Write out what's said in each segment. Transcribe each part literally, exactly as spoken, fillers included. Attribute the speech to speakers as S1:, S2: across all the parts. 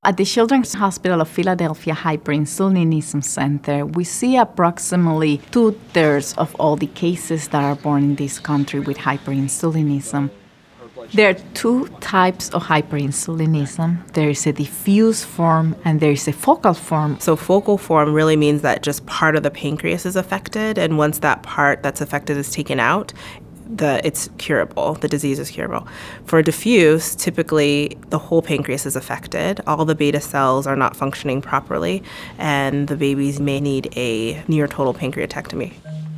S1: At the Children's Hospital of Philadelphia Hyperinsulinism Center, we see approximately two-thirds of all the cases that are born in this country with hyperinsulinism. There are two types of hyperinsulinism. There is a diffuse form and there is a focal form.
S2: So focal form really means that just part of the pancreas is affected, and once that part that's affected is taken out, the, it's curable, the disease is curable. For diffuse, typically the whole pancreas is affected, all the beta cells are not functioning properly, and the babies may need a near total pancreatectomy.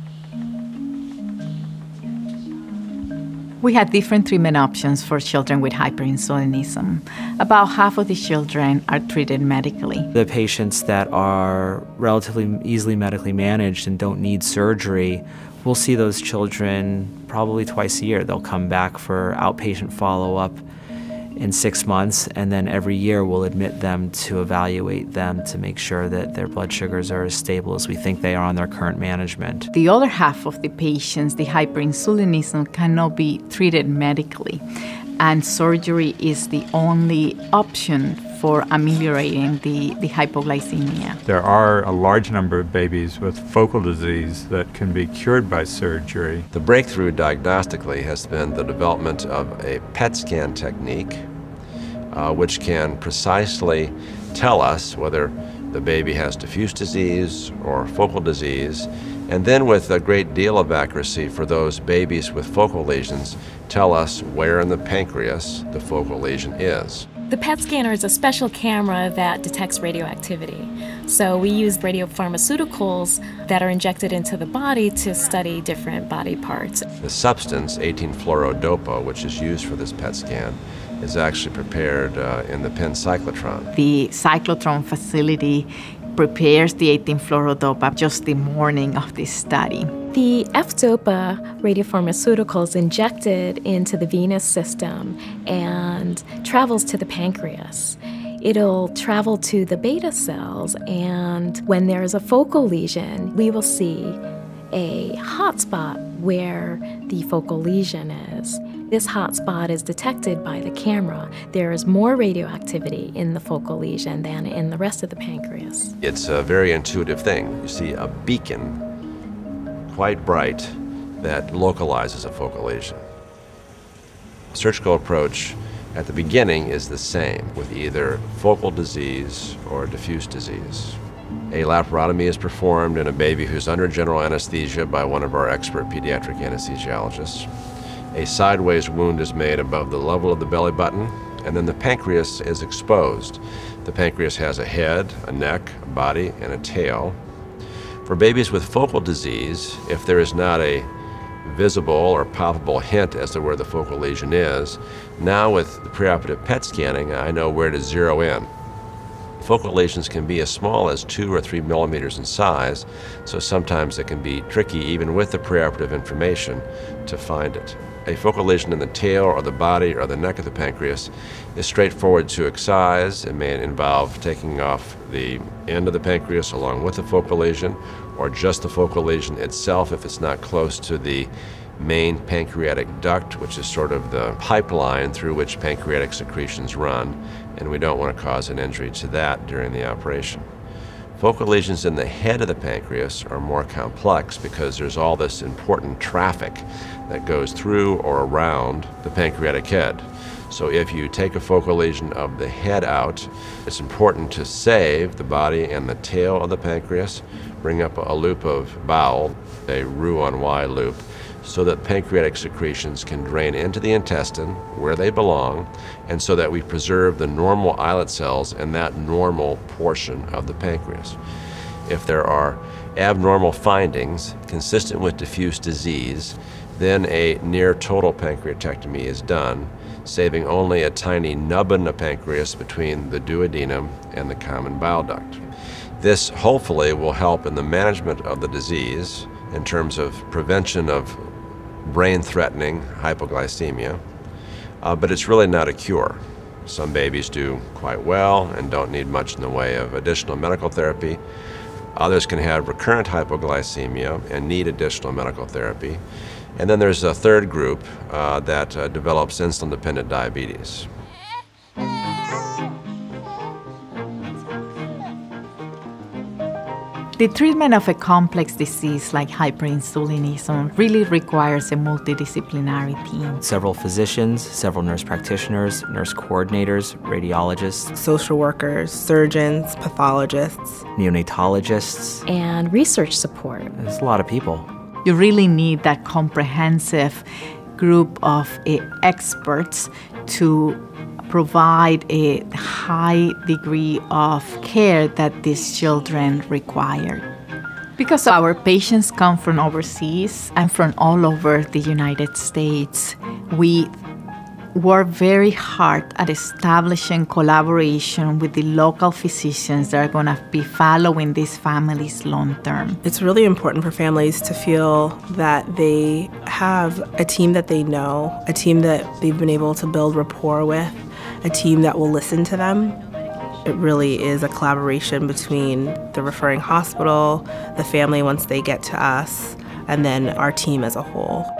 S1: We had different treatment options for children with hyperinsulinism. About half of the children are treated medically.
S3: The patients that are relatively easily medically managed and don't need surgery, we'll see those children probably twice a year. They'll come back for outpatient follow-up in six months, and then every year we'll admit them to evaluate them to make sure that their blood sugars are as stable as we think they are on their current management.
S1: The other half of the patients, the hyperinsulinism, cannot be treated medically, and surgery is the only option for ameliorating the, the hypoglycemia.
S4: There are a large number of babies with focal disease that can be cured by surgery.
S5: The breakthrough diagnostically has been the development of a P E T scan technique uh, which can precisely tell us whether the baby has diffuse disease or focal disease, and then with a great deal of accuracy for those babies with focal lesions, tell us where in the pancreas the focal lesion is.
S6: The P E T scanner is a special camera that detects radioactivity. So we use radiopharmaceuticals that are injected into the body to study different body parts.
S5: The substance, eighteen fluorodopa, which is used for this P E T scan, is actually prepared uh, in the pen cyclotron.
S1: The cyclotron facility prepares the eighteen fluorodopa just the morning of this study.
S6: The F-dopa radiopharmaceuticals injected into the venous system and travels to the pancreas. It'll travel to the beta cells, and when there's a focal lesion, we will see a hot spot where the focal lesion is. This hot spot is detected by the camera. There is more radioactivity in the focal lesion than in the rest of the pancreas.
S5: It's a very intuitive thing. You see a beacon, quite bright, that localizes a focal lesion. Surgical approach at the beginning is the same with either focal disease or diffuse disease. A laparotomy is performed in a baby who's under general anesthesia by one of our expert pediatric anesthesiologists. A sideways wound is made above the level of the belly button, and then the pancreas is exposed. The pancreas has a head, a neck, a body, and a tail. For babies with focal disease, if there is not a visible or palpable hint as to where the focal lesion is, now with the preoperative P E T scanning, I know where to zero in. Focal lesions can be as small as two or three millimeters in size, so sometimes it can be tricky even with the preoperative information to find it. A focal lesion in the tail or the body or the neck of the pancreas is straightforward to excise. It may involve taking off the end of the pancreas along with the focal lesion, or just the focal lesion itself if it's not close to the main pancreatic duct, which is sort of the pipeline through which pancreatic secretions run, and we don't want to cause an injury to that during the operation. Focal lesions in the head of the pancreas are more complex because there's all this important traffic that goes through or around the pancreatic head. So if you take a focal lesion of the head out, it's important to save the body and the tail of the pancreas, bring up a loop of bowel, a Roux-en-Y loop, so that pancreatic secretions can drain into the intestine where they belong, and so that we preserve the normal islet cells in that normal portion of the pancreas. If there are abnormal findings consistent with diffuse disease, then a near total pancreatectomy is done, saving only a tiny nubbin of pancreas between the duodenum and the common bile duct. This hopefully will help in the management of the disease in terms of prevention of brain-threatening hypoglycemia, uh, but it's really not a cure. Some babies do quite well and don't need much in the way of additional medical therapy. Others can have recurrent hypoglycemia and need additional medical therapy. And then there's a third group uh, that uh, develops insulin-dependent diabetes.
S1: The treatment of a complex disease like hyperinsulinism really requires a multidisciplinary team.
S3: Several physicians, several nurse practitioners, nurse coordinators, radiologists,
S2: social workers, surgeons, pathologists,
S3: neonatologists,
S6: and research support.
S3: There's a lot of people.
S1: You really need that comprehensive group of uh, experts to provide a high degree of care that these children require. Because our patients come from overseas and from all over the United States, we work very hard at establishing collaboration with the local physicians that are going to be following these families long term.
S2: It's really important for families to feel that they have a team that they know, a team that they've been able to build rapport with, a team that will listen to them. It really is a collaboration between the referring hospital, the family once they get to us, and then our team as a whole.